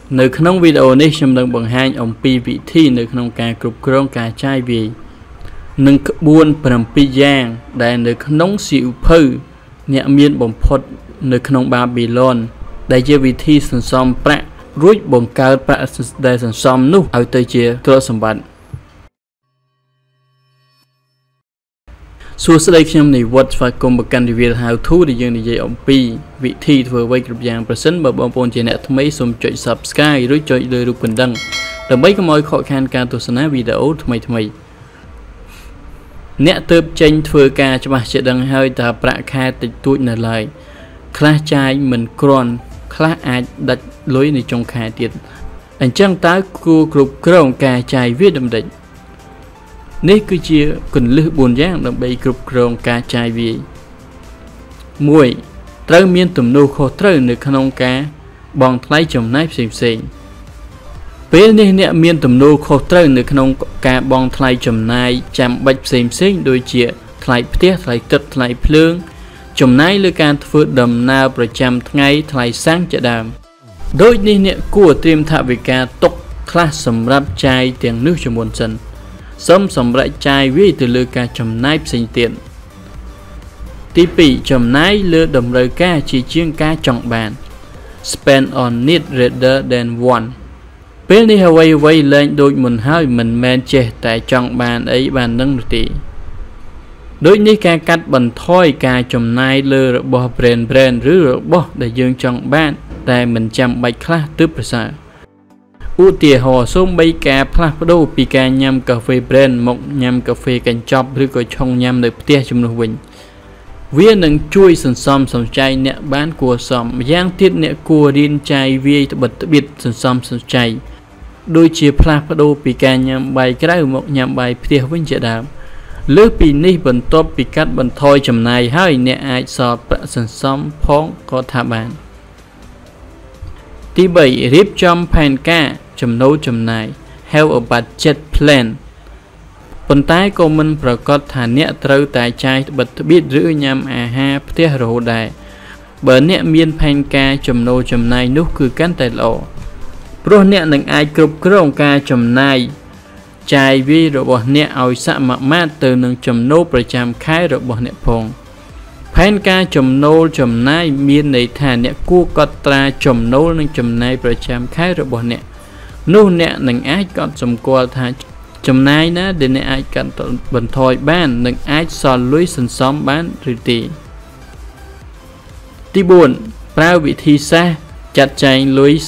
nơi khung video này chúng đang bằng hai ông pi vị thi nơi khung cá cục krong cá chai vì nâng buôn bằng pi giang đại nơi khung xịu phư nhẹ miên bồng phật nơi khung Babylon đạiជាវិធីសន្សំប្រាក់រួចបង្កើតប្រាក់ដែលសន្សំនោះឲ្យទៅជាទ្រព្យសម្បត្តិសួស្តីខ្ញុំនិវត្តស្វាគមន៍មកកាន់ RevealHowto ដែលយើងនិយាយអំពីវិធីធ្វើអ្វីគ្រប់យ៉ាងប្រសិនបើបងប្អូនជាអ្នកថ្មីសូមចុច Subscribe ឬចុចលើរូបកណ្ដឹងដើម្បីកុំឲ្យខកខានការទស្សនាវីដេអូថ្មីៗអ្នកទើបចេញធ្វើការច្បាស់ជាដឹងហើយថាប្រាក់ខែតិចតួចនៅឡើយខ្លះចាយមិនគ្រាន់ខ្លះអាចដាច់លុយនៅចុងខែទៀតអញ្ចឹងតើគួរគ្រប់គ្រងការចាយវាដំណេចនេះគឺជាគន្លឹះ4យ៉ាងដើម្បីគ្រប់គ្រងការចាយវា1ត្រូវមានទំនួលខុសត្រូវនៅក្នុងការបង់ថ្លៃចំណាយផ្សេងៗពេលនេះអ្នកមានទំនួលខុសត្រូវនៅក្នុងការបង់ថ្លៃចំណាយចាំបាច់ផ្សេងៗដូចជាថ្លៃផ្ទះថ្លៃទឹកថ្លៃភ្លើងចំណាយលើការធ្វើដំណើរប្រចាំថ្ងៃថ្លៃសាំងជាដើមដូចនេះអ្នកគួរត្រៀមថវិកាទុកខ្លះសម្រាប់ចាយទាំងនោះជាមុនសិនសូមសម្រាប់ចាយវាទៅលើការចំណាយផ្សេងទៀតទី2ចំណាយលើតម្រូវការជាជាងការចង់បាន spend on need rather than want ពេលនេះអ្វីលែងដូចមុនហើយមិនមែនចេះតែចង់បានអីបាននឹងទេដូចនេះការកាត់បន្ថយការចំណាយលើរបស់ brand ឬរបស់ដែលយើងចង់បានតែមិនចាំបាច់ខ្លះទើបប្រសើរឧទាហរណ៍សូម្បីការផ្លាស់ប្ដូរពីការញ៉ាំកាហ្វេ brand មកញ៉ាំកាហ្វេកញ្ចប់ឬក៏ឆុងញ៉ាំនៅផ្ទះជំនួសវិញវានឹងជួយសន្សំសំចៃអ្នកបានគួរសមម្យ៉ាងទៀតអ្នកគួររៀនចាយវាយត្បិតត្បៀតសន្សំសំចៃដូចជាផ្លាស់ប្ដូរពីការញ៉ាំបាយក្រៅមកញ៉ាំបាយផ្ទះវិញជាដើមលើសពីនេះបន្ទាប់ពីកាត់បន្ថយចំណាយហើយអ្នកអាចសល់ប្រាក់សន្សំផងក៏ថាបានទី3រៀបចំផែនការចំណូលចំណាយ Have a budget plan ប៉ុន្តែក៏មិនប្រកាសថាអ្នកត្រូវតែចាយត្បិតត្បៀតឬញ៉ាំអាហារផ្ទះរហូតដែរបើអ្នកមានផែនការចំណូលចំណាយនោះគឺកាន់តែល្អព្រោះអ្នកនឹងអាចគ្រប់គ្រងការចំណាយចាយវាយរបស់អ្នកឲ្យសមាមាត្រទៅនឹងចំណូលប្រចាំខែរបស់អ្នកផងផែនការចំណូលចំណាយមានន័យថាអ្នកគួរកត់ត្រាចំណូលនិងចំណាយប្រចាំខែរបស់អ្នកនោះអ្នកនឹងអាចកត់សម្គាល់ថាចំណាយណាដែលអ្នកអាចកាត់បន្ថយបាននិងអាចសល់លុយសន្សំបានឬទេទី4ប្រើវិធីសាស្ត្រចាត់ចែងលុយ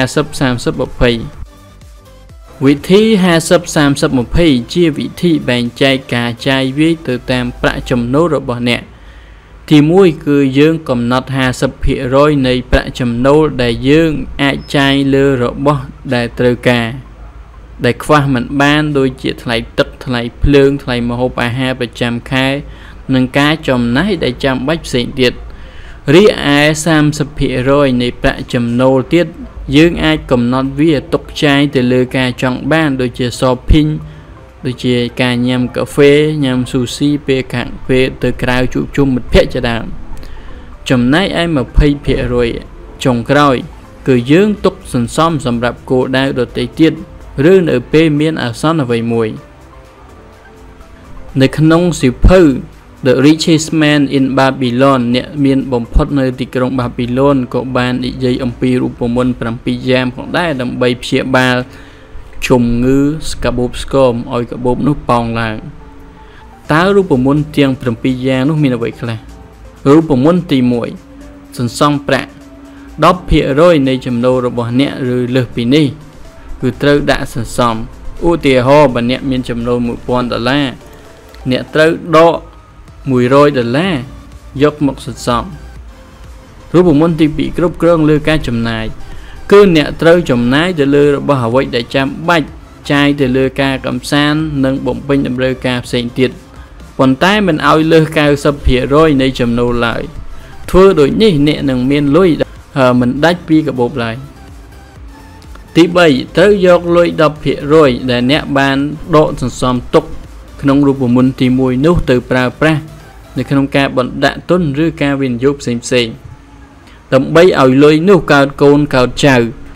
50-30-20 វិធី 50-30-20 ជាវិធីបែងចែកការចាយវាយទៅតាមប្រាក់ចំណូលរបស់អ្នកទី1គឺយើងកំណត់ 50% នៃប្រាក់ចំណូលដែលយើងអាចចាយលើរបស់ដែលត្រូវការដែលខ្វះមិនបានដូចជាថ្លៃទឹកថ្លៃភ្លើងថ្លៃម្ហូបអាហារប្រចាំខែនិងការចំណាយដែលចាំបាច់ផ្សេងទៀតរីឯ 30% នៃប្រាក់ចំណូលទៀតយើងអាចកំណត់វាទុកចាយទៅលើការចង់បានដូចជា shopping ដូចជាការញ៉ាំកាហ្វេញ៉ាំស៊ូស៊ីពេលទៅក្រៅជួបជុំមិត្តភក្តិជាដើមចំណែកឯ 20% ចុងក្រោយគឺយើងទុកសន្សំសម្រាប់គោលដៅដទៃទៀតឬនៅពេលមានអាសន្នអ្វីមួយនៅក្នុងសៀវភៅ The Richest Man in Babylon អ្នកមានបំផុតនៅទីក្រុង Babylon ក៏បាននិយាយអំពីរូបមន្ត 7 យ៉ាងផងដែរដើម្បីព្យាបាលជំងឺស្កាបូបស្គមឲ្យកាបូបនោះប៉ោងឡើងតើរូបមន្តទាំង 7 យ៉ាងនោះមានអ្វីខ្លះរូបមន្តទី1សន្សំប្រាក់ 10% នៃចំណូលរបស់អ្នកឬលើសពីនេះគឺត្រូវដាក់សន្សំឧទាហរណ៍បើអ្នកមានចំណូល $1000 អ្នកត្រូវដក$100យកមកសន្សំរូបមន្តទី2គ្រប់គ្រងលើការចំណាយគឺអ្នកត្រូវចំណាយទៅលើរបស់អ្វីដែលចាំបាច់ចាយទៅលើការកម្សាន្តនិងបំពេញតម្រូវការផ្សេងទៀតប៉ុន្តែមិនឲ្យលើស 90% នៃចំណូលឡើយធ្វើដូចនេះអ្នកនឹងមានលុយមិនដាច់ពីកាបូបឡើយទី3ត្រូវយកលុយ 10% ដែលអ្នកបានដកសន្សំទុកក្នុងរូបមន្តទី1នោះទៅប្រើប្រាស់នៅក្នុងការបណ្ដាក់ទុនឬការវិនិយោគផ្សេងៗដើម្បីឲ្យលុយនោះកើតកូនកើតចៅ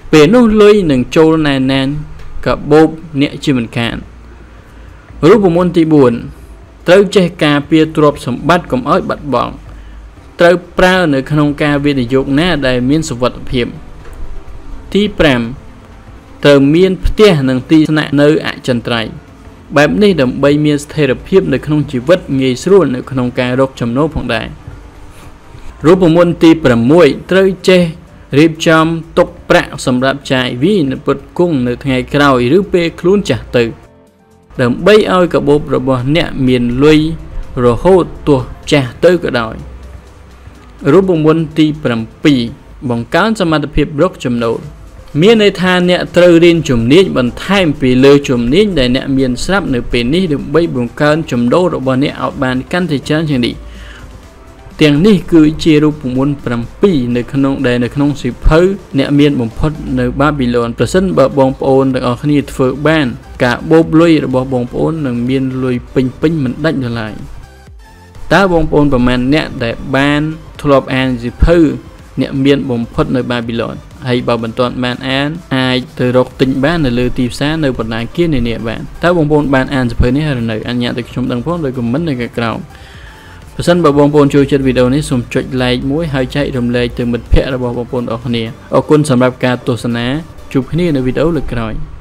ពេលនោះលុយនឹងចូលណែនណានកាបូបអ្នកជាមិនខានរូបមន្តទី 4 ត្រូវចេះការពារទ្រព្យសម្បត្តិកុំឲ្យបាត់បង់ត្រូវប្រើនៅក្នុងការវិនិយោគណាដែលមានសុវត្ថិភាពទី 5 ត្រូវមានផ្ទះនិងទីស្នាក់នៅអចិន្ត្រៃយ៍បែបនេះដើម្បីមានស្ថិរភាពនៅក្នុងជីវិតងាយស្រួលនៅក្នុងការរកចំណូលផងដែររូបមន្តទី 6 ត្រូវចេះរៀបចំទុកប្រាក់សម្រាប់ចាយវាយនៅពុតគង់នៅថ្ងៃក្រោយឬពេលខ្លួនចាស់ទៅដើម្បីឲ្យកាបូបរបស់អ្នកមានលុយរហូតទោះចាស់ទៅក៏ដោយរូបមន្តទី 7 បង្កើនសមត្ថភាពរកចំណូលមានន័យថាអ្នកត្រូវរៀនជំនាញបន្ថែមពីលើជំនាញដែលអ្នកមានស្រាប់នៅពេលនេះដើម្បីបង្កើនចំណូលរបស់អ្នកឲ្យបានកាន់តែច្រើនជាងនេះទាំងនេះគឺជារូបមន្ត 7 នៅក្នុងសៀវភៅអ្នកមានបំផុតនៅបាប៊ីឡូនប្រសិនបើបងប្អូនទាំងអស់គ្នាធ្វើបានការបូបលុយរបស់បងប្អូននឹងមានលុយពេញមិនដាច់ឡើយតើបងប្អូនប្រមាណអ្នកដែលបានធ្លាប់អានសៀវភៅអ្នកមានបំផុតនៅបាប៊ីឡូនហើយបើមិនទាន់បានអានអាចទៅរកទិញបាននៅលើទីផ្សារនៅបណ្ដាគារនានាបានតើបងប្អូនបានអានសៀវភៅនេះឬនៅអញ្ញាតទៅខ្ញុំដឹងផងដោយខមមិននៅខាងក្រោមប្រសិនបើបងប្អូនចូលចិត្តវីដេអូនេះសូមចុច like មួយហើយចែករំលែកទៅមិត្តភ័ក្តិរបស់បងប្អូនអរគ្នាអរគុណសម្រាប់ការទស្សនាជួបគ្នានៅវីដេអូលើកក្រោយ